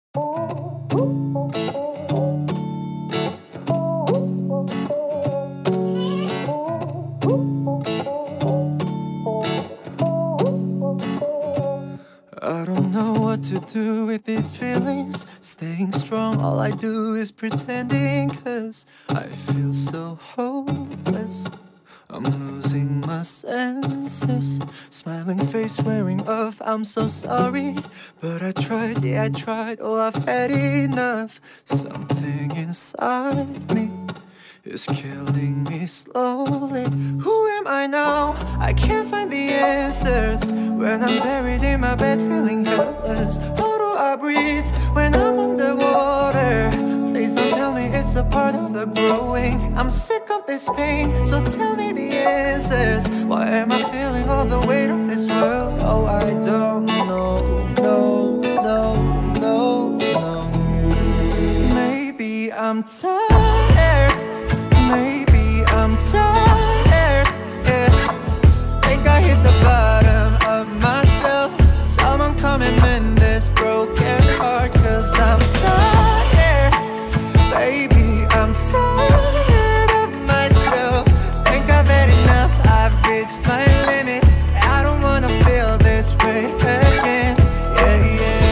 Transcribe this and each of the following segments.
I don't know what to do with these feelings. Staying strong, all I do is pretending, 'cause I feel so hopeless. I'm losing my senses. Smiling face wearing off, I'm so sorry. But I tried, yeah I tried, oh I've had enough. Something inside me is killing me slowly. Who am I now? I can't find the answers when I'm buried in my bed feeling helpless. How do I breathe when I'm underwater? Please don't tell me it's a part of the growing. I'm sick of this pain, so tell me the answers. Why am I feeling all the weight of this world? Oh, I don't know, no, no, no, no. Maybe I'm tired. Maybe I'm tired, yeah. Think I hit the bottom of myself. Someone come and mend this broken heart, 'cause I'm tired. Baby, I'm tired of myself. Think I've had enough, I've reached my limit. I don't wanna feel this way again, yeah, yeah.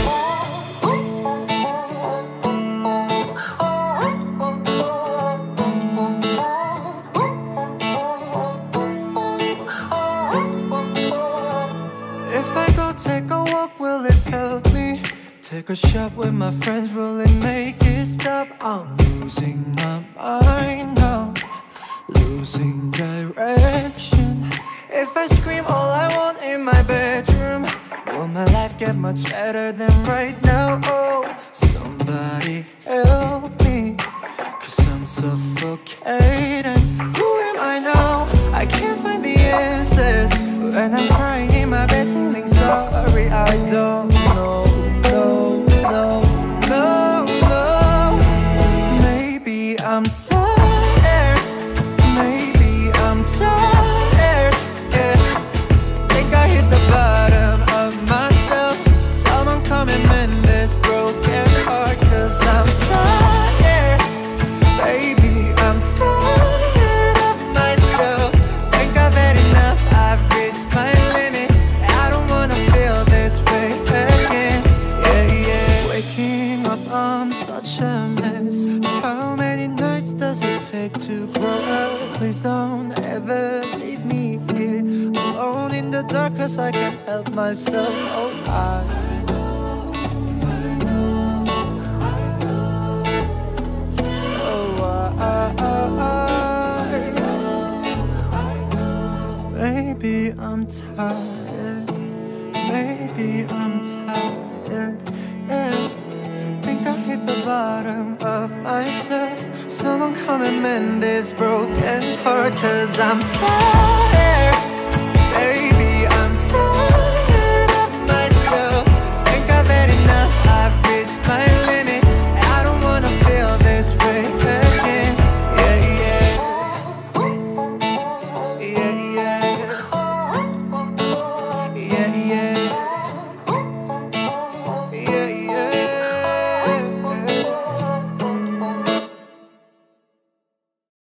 If I go take a walk, will it help me? Take a shot with my friends, will it make it stop? I'm losing my mind now, losing direction. If I scream all I want in my bedroom, will my life get much better than right now? Oh, somebody help me, 'cause I'm suffocating. Who am I now? I can't find the answers when I'm crying in my bed feeling sorry. I don't know, no, no, no, no. Maybe I'm tired. Maybe I'm tired, yeah. Think I hit the bottom of myself. Someone come and mend this broken heart, 'cause I'm tired. Baby, I'm tired of myself. Think I've had enough, I've reached my limit. I don't wanna feel this way again, yeah, yeah. Waking up, I'm such a mess. How many nights does it take to grow up? Please don't ever leave me here alone in the dark, 'cause I can't help myself. Oh, maybe I'm tired. Maybe I'm tired, yeah. Think I hit the bottom of myself. Someone come and mend this broken heart, 'cause I'm tired, baby.